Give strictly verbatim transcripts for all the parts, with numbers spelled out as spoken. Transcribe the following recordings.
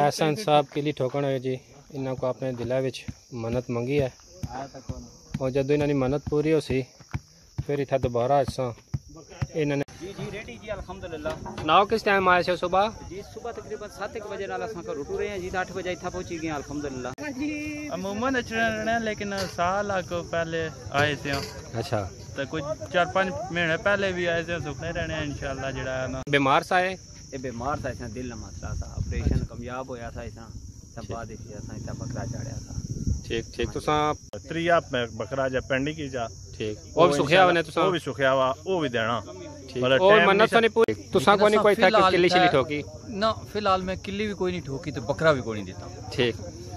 एहसन साहब किली ठोकन हो जी, इन्हों को अपने दिल विच मन्नत मंगी है और जदों इन्होंने मन्नत पूरी हो सी फिर इतना दोबारा असा इन्होंने जी जी रेडी जी अल्हम्दुलिल्लाह। नाव किस टाइम आए थे? सुबह जी सुबह तकरीबन सात एक बजे नाल असां रुटू रहे हैं जी, आठ बजे इतना पहुंची गए अल्हम्दुलिल्लाह। अमूमन अचना लेकिन साल को पहले आए थे। अच्छा, तो कुछ चार पाँच महीने पहले भी आए थे, सुखने रहने हैं इंशाल्लाह। जड़ा ना बीमार सा है, ये बीमार था, इसने दिल का मसला था, ऑपरेशन कामयाब होया था, इसना सब बाद इसी असां इतना बकरा चाड़या था। ठीक ठीक। तुसा त्रिया बकरा जा पेंडी की जा ठीक वो भी सुखिया वने तुसा वो भी सुखिया वा वो भी देना ठीक। और मन्नत नहीं पूरी तुसा को नहीं कोई था कि किल्ली छिली ठोकी ना? फिलहाल मैं किल्ली भी कोई नहीं ठोकी, तो बकरा भी कोई नहीं देता। ठीक।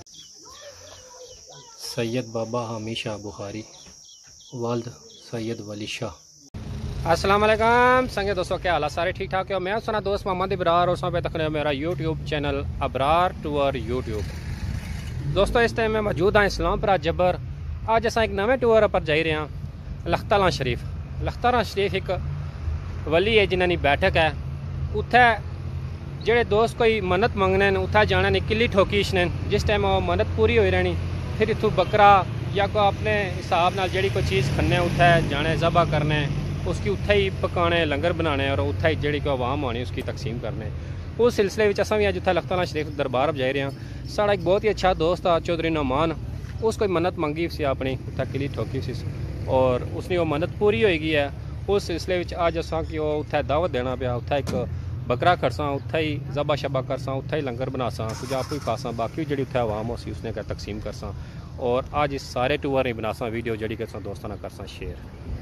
सैयद बाबा हमीशा बुखारी वाल्द सैयद वली शाह। अस्सलाम वालेकुम संगे दोस्तों, क्या हाल है? सारे ठीक ठाक है? मैं सुना दोस्त मोहम्मद इब्रार और सब तक मेरा YouTube channel Abrar tour YouTube. दोस्तों इस टाइम मैं मौजूद हाँ इस्लामपुरा जबर। अज अस एक नवे टूर पर जा रहे हैं लखताला शरीफ। लखताला शरीफ एक वली है जिन्होंने बैठक है, उत्थे जेड़े दोस्त कोई मन्नत मंगने उत्थे जाने ने किल्ली ठोकी इसने, जिस टाइम वो मन्नत पूरी हो रहनी फिर इतों बकरा या कोई अपने हिसाब नाल जेड़ी कोई चीज़ खन्ने उत्थे जाने ज़बा करने, उसकी उत्थे ही पकाने लंगर बनाने और उत्थे ही जेड़ी कोई आवाम आनी उसकी तकसीम करने। उस सिलसिले में असा भी अज उत्थे लखताला शरीफ दरबार जा रहे हैं। साड़ा एक बहुत ही अच्छा दोस्त आ चौधरी नौमान, उस कोई मन्नत मंगी सी अपनी उत्थे किल्ली ठोकी सी और उसने वो मन्नत पूरी होगी है। उस सिलसिले में अज असा कि उत्थे दावत देना पाया, उत्थे एक बकरा खड़सा, उत्थे ही ज़बा शबा करसा, उत्थे ही लंगर बनासा, कुछ आप ही खासा, बाकी जी उत्थे आवाम हो सी उसने क्या तकसीम करसा। और अज इस सारे टूर ही बनासा वीडियो जी कि दोस्तों ना करसा शेयर।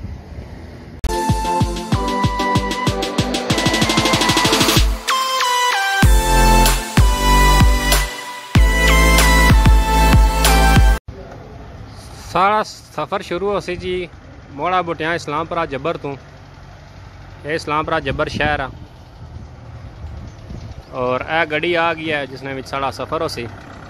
सारा सफ़र शुरू हो सी जी मोड़ा बुटिया इस्लामपुरा जबर तो। ये इस्लामपुरा जबर शहर आ और यह गड्डी आ गई है जिसने विच साड़ा सफ़र हो सी।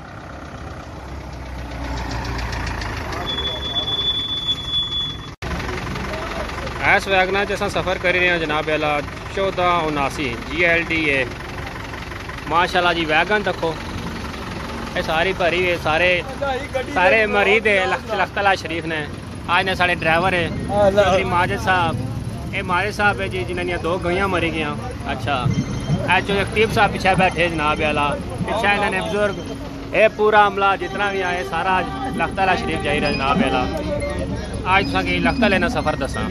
इस वैगना च अस सफ़र कर रहे हैं जनाब अला चौदह उनासी जी एल डी ए। माशाल्लाह जी वैगन देखो ये सारी भरी है, सारे सारे मरीद है लखताला शरीफ ने। आज ने साढ़े ड्राइवर है माजिद साहब, ये माजिद साहब है जी जिन्होंने दो गैया मरी गई। अच्छा आज जो अख्तीब साहब पीछे बैठे जनाब अला, पीछे इन्होंने बुजुर्ग, ये पूरा अमला जितना भी आए सारा लखताला शरीफ जा रहा जनाब अला। आज तुसा कि लखताले ना सफ़र दसा।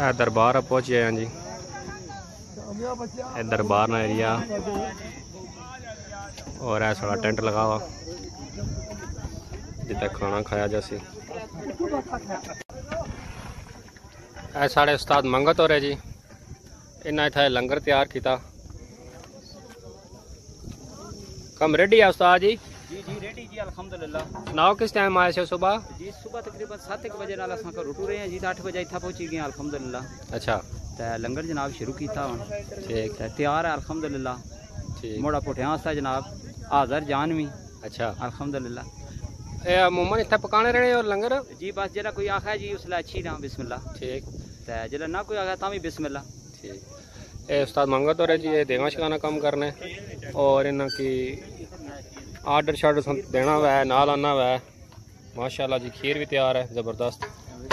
है दरबार पहुँच गए हैं जी। ये दरबार ना एरिया और है सारा टेंट लगा हुआ जितना खाना खाया जासी। है साढ़े उस्ताद मंगत हो रहे जी, इन्हें इतना लंगर तैयार किया। कम रेडी है उस्ताद जी? जी जी रेडी जी अल्हम्दुलिल्लाह। सुनाओ किस टाइम आए थे सुबह? जी सुबह तकरीबन सात एक बजे नाल असां रुटू रहे हैं जी, आठ बजे इतना पहुंची गए अल्हम्दुलिल्लाह। अच्छा ते लंगर जनाब शुरू किया हुन ठीक ते तैयार है अल्हम्दुलिल्लाह। ठीक मोड़ा पुठिया आस्ता जनाब हाज़र जानवी अच्छा अल्हम्दुलिल्लाह। ए अमूमन इतना पकाने रहे और लंगर जी बस जरा कोई आखा जी उसला अच्छी ना बिस्मिल्लाह ठीक ते जरा ना कोई आखा तामी बिस्मिल्लाह ठीक। ये उस्ताद मंगत हो रहे जी, ये देवा शिकाना कम करने और इन्हों की आर्डर शार्डर सब देना हुआ है, नाल आना हुआ है। माशाल्लाह जी खीर भी तैयार है ज़बरदस्त।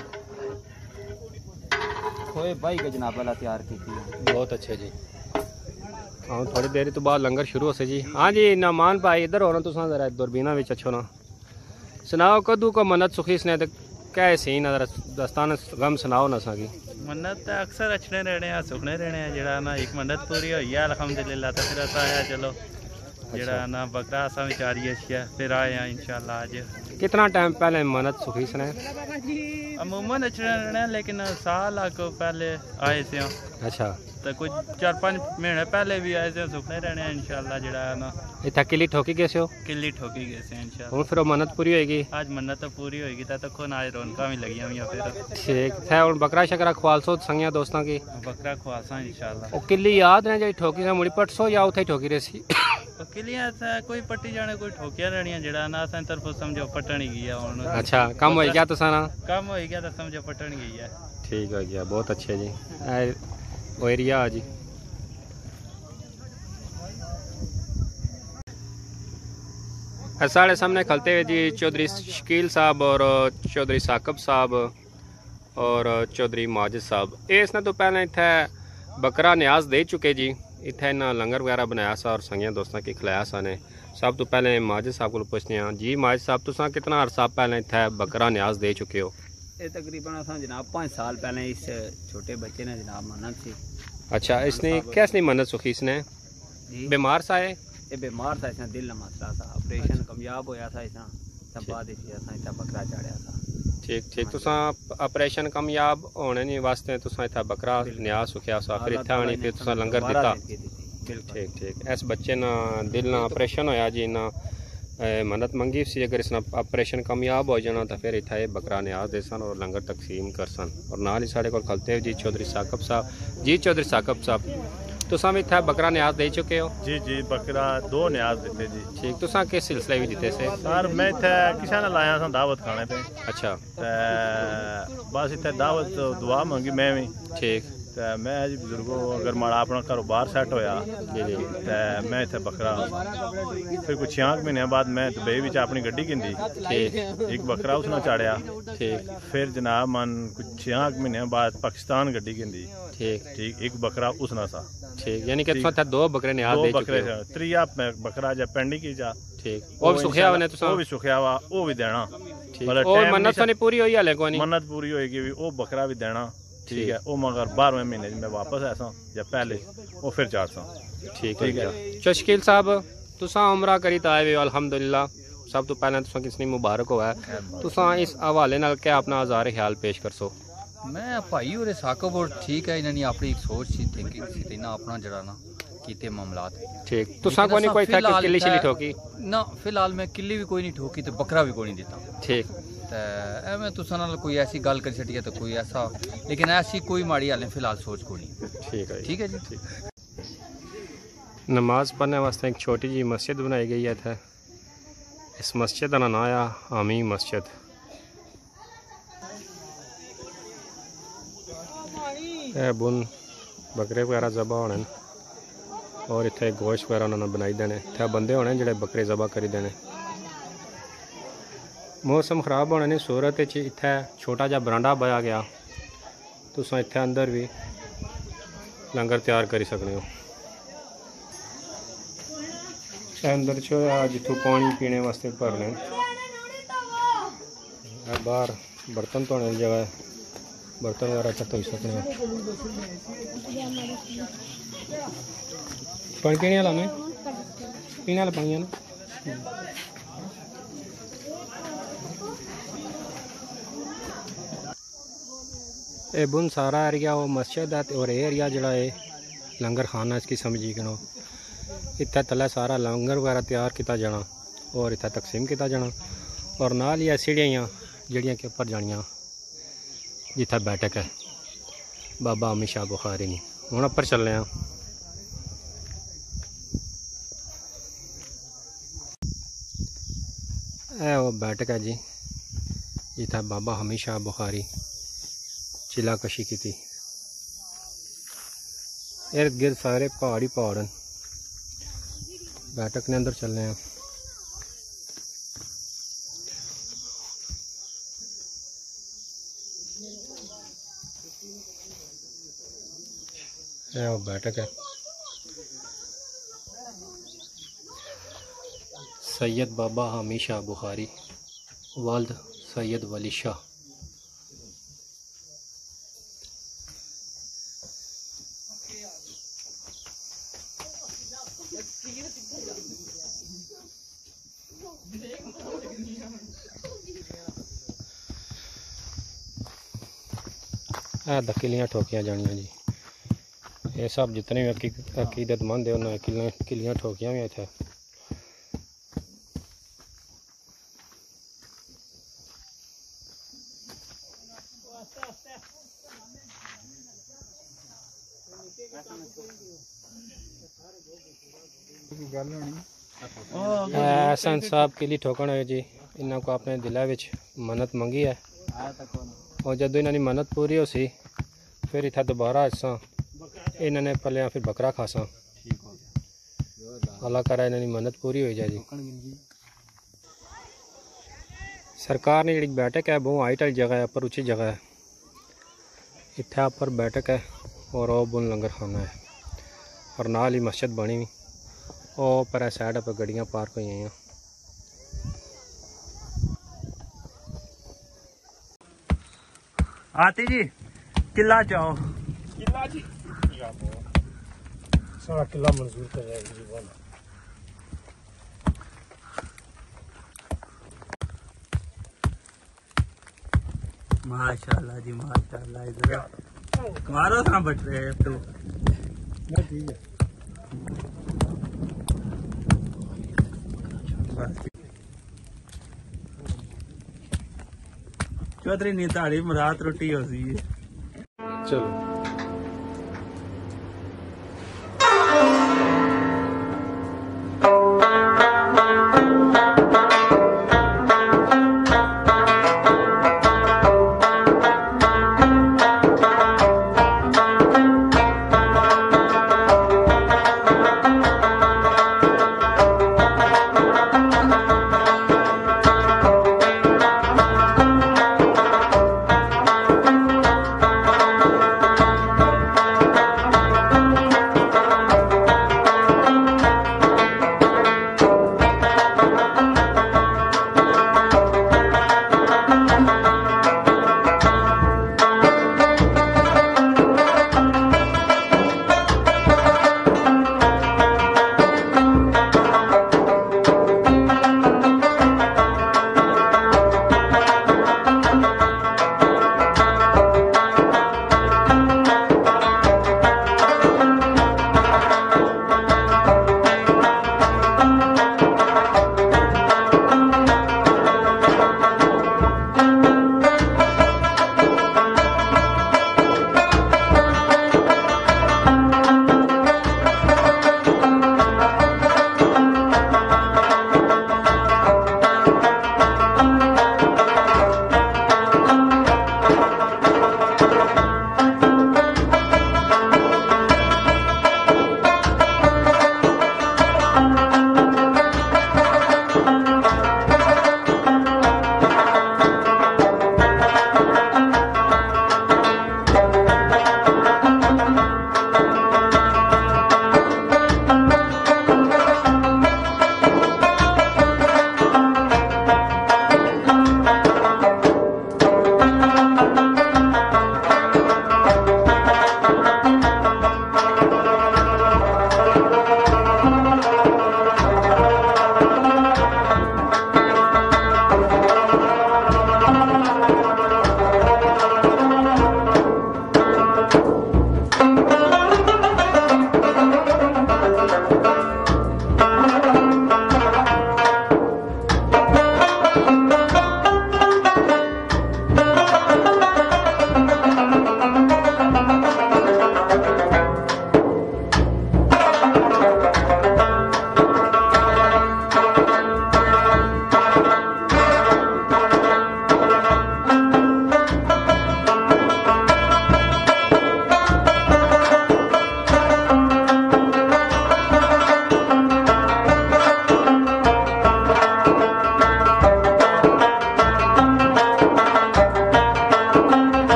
खोए भाई का जनाब वाला तैयार की थी। बहुत अच्छे जी। हाँ थोड़ी देर तो बाद लंगर शुरू हो से जी। हाँ जी नामान भाई इधर हो ना तुसा जरा दूरबीना में अच्छो ना सुनाओ कदू को मन्नत सुखी सने क्या सीन है दस्तान गम सुनाओ ना सागी। मन्नत तो अक्सर अच्छे रहने हैं सुखने रहने हैं जरा ना एक मन्नत पूरी हुई है अल्हम्दुलिल्लाह। तो फिर असा आया चलो जरा ना बकरा असा विचारी अच्छी फिर आए हैं इंशाल्लाह। आज कितना टाइम पहले मन्नत सुखी सने? अमूमन अच्छे रहने हैं लेकिन साल को पहले आए थे। अच्छा तो कुछ चार पाँच महीने पहले भी आए थे सुखने रहने हैं इंशाल्लाह। जरा ना इतना किली ठोकी कैसे हो? किली ठोकी गए थे इंशाल्लाह। हूँ फिर मन्नत पूरी होएगी? आज मन्नत तो पूरी होगी तो खुद आज रौनक भी लगी हुई फिर ठीक है। हूँ बकरा शकरा खवालसो संगिया दोस्तों की बकरा खुआसा इंशाल्लाह। वो किली याद ने जी ठोकी से मुड़ी पटसो या उथे ठोकी रही सी? किलियां कोई पट्टी जाने कोई ठोकिया रहनियां जड़ा ना असें तरफों समझो पटन ही गया हुन। अच्छा कम हो गया तुसा ना? कम हो गया तो समझो पटन गई है। ठीक हो गया बहुत अच्छे जी। ए वो एरिया जी साढ़े सामने खलते हुए जी चौधरी शकील साहब और चौधरी साकब साहब और चौधरी माजिद साहब। इसने तो पहले इतने बकरा न्याज दे चुके जी, इतने इन्हें लंगर वगैरह बनाया सा और संगिया दोस्तों की खिलाया सा ने। सब तो पहले माजिद साहब को पूछते हैं जी माजिद साहब तुसा कितना अरसा पहले इतने बकरा न्याज दे चुके हो? ये तकरीबन असा जनाब पाँच साल पहले इस छोटे बच्चे ने जनाब मन्नत सी। अच्छा इसने कैसे मन्नत सुखी? इसने बीमार सा है? ये बीमार था, इसने दिल का मसला था, ऑपरेशन कामयाब होया था इसना तब बाद इतना बकरा चाड़िया था। ठीक ठीक। तुसा ऑपरेशन कामयाब होने नहीं वास्ते तुसा इतना बकरा न्याज सुखिया सा फिर इतना आनी फिर तुसा लंगर दिता। ठीक ठीक। इस बच्चे ना दिल ना ऑपरेशन होया जी ना मन्नत मंगी सी, अगर इसना ऑपरेशन कामयाब हो जाना तो फिर इतना बकरा न्याज दे सन और लंगर तकसीम कर सन। और नाल ही साढ़े को खलते जी चौधरी साकब साहब। जी चौधरी साकब साहब तुसा भी इतना बकरा न्याज दे चुके हो? जी जी बकरा दो न्याज दिते जी। ठीक तुसा किस सिलसिले भी दिते से? सर मैं इतने किसी ने लाया था दावत खाने पे। अच्छा ते बस इतने दावत दुआ मंगी मैं भी। ठीक ते मैं जी बुजुर्गो अगर माड़ा अपना कारोबार सेट होया जी जी ते मैं इतने बकरा फिर कुछ छियां महीने बाद मैं दुबई विच अपनी गड्डी गिंदी ठीक एक बकरा उसने चाड़िया। ठीक फिर जनाब मन कुछ छियां महीने बाद पाकिस्तान गड्डी गिंदी ठीक ठीक एक बकरा उसना सा। ठीक यानी कि तुसा दो बकरे न्याज दे दो चुके बकरे हो? त्रिया बकरा जा पेंडी की जा। ठीक वो भी सुखिया होने तुसा? वो भी सुखिया हुआ वो भी देना। ठीक और मन्नत तो नहीं पूरी हुई हाले कोनी? मन्नत पूरी होएगी भी वो बकरा भी देना। ठीक है वो मगर बारहवें महीने में वापस ऐसा या पहले वो फिर चार सा। ठीक है। शकील साहब तुसा उमरा करी तो आए हो अल्हम्दुलिल्लाह। सब तो पहले तुसा किसनी मुबारक होया तुसा इस हवाले नाल क्या अपना हज़ार ख्याल पेश कर सो? मैं भाई और साकब और ठीक है इन्होंने अपनी एक सोच सी थिंकिंग सी ना अपना जरा ना कीते मामलात। ठीक तुसा को नहीं कोई था कि किली शिली ठोकी? ना फिलहाल मैं किली भी कोई नहीं ठोकी तो बकरा भी कोई नहीं देता। ठीक तो एवं तुसा नाल कोई ऐसी गल कर छड़ी है तो कोई ऐसा लेकिन ऐसी कोई माड़ी हाले फिलहाल सोच को नहीं। ठीक है ठीक है जी। नमाज पढ़ने वास्ते एक छोटी जी मस्जिद बनाई गई है था। इस मस्जिद का नाम आया हामी मस्जिद। बुन बकरे वगैरह जबा होने और इतने गोश्त वगैरह उन्होंने बनाई देने। इतने बंदे होने जोड़े बकरे जबा करी देने। मौसम खराब होने की सूरत इतने छोटा जहा बरांडा पाया गया तुस इतने अंदर भी लंगर तैयार करी सकते हो। अंदर जितों पानी पीने वास्ते भरने बाहर बर्तन धोने की जगह बर्तन वगैरह इत्थै धोई सकने हो। पानी पीने आह्ला में पीने आह्ला पानी है ना। ये बुन सारा एरिया वो मस्जिद है और एरिया जड़ा है लंगर खाना इसकी समझी करो। इत्थे थल्ले सारा लंगर वगैरह तैयार किया जाना और इत्थे तकसीम किया जाना और नाल ही सीढ़ियाँ जड़ियाँ के उपर जानियाँ जिथे बैठक है बाबा अमीर शाह बुखारी ने। हुण उपर चलने हैं। ए वो बैठक है जी जिथे बाबा अमीर शाह बुखारी चिला कशी की थी। इर्द गिर्द सारे पहाड़ ही पहाड़ हैं। बैठक ने अंदर चलने हैं। ये वो बैठक है सैयद बाबा अमीर शाह बुखारी वालिद सैयद वली शाह। है किलियाँ ठोकियाँ जानियाँ जी। ये सब जितने भी अकीदतमंद है उन्होंने किलियाँ किलियाँ ठोकियाँ हुई थे। एहसन साहब किली ठोकन है जी। इन्हों को अपने दिल विच मन्नत मंगी है और जदों इन्होंने मन्नत पूरी हो सी फिर इतना दोबारा असा इन्होंने पलिया फिर बकरा खासा। अल्लाह करा इन्होंने मन्नत पूरी हो जाए जी। सरकार ने जी बैठक है बहुत हाइट वाली जगह है पर उची जगह है। इत्थे उपर बैठक है और वह बुन लंगर खाना है और नाल ही मस्जिद बनी हुई और पर साइड पर गड्डियाँ पार्क हुई हैं। आती जी किला जाओ किला जी सारा किला मंजूर कर रहे हैं जी वाला। माशाल्लाह जी माशाल्लाह। इधर मारो ना बट रहे हैं तो ठीक है। चौधरी नी ताड़ी मुराद रोटी हो सी। चलो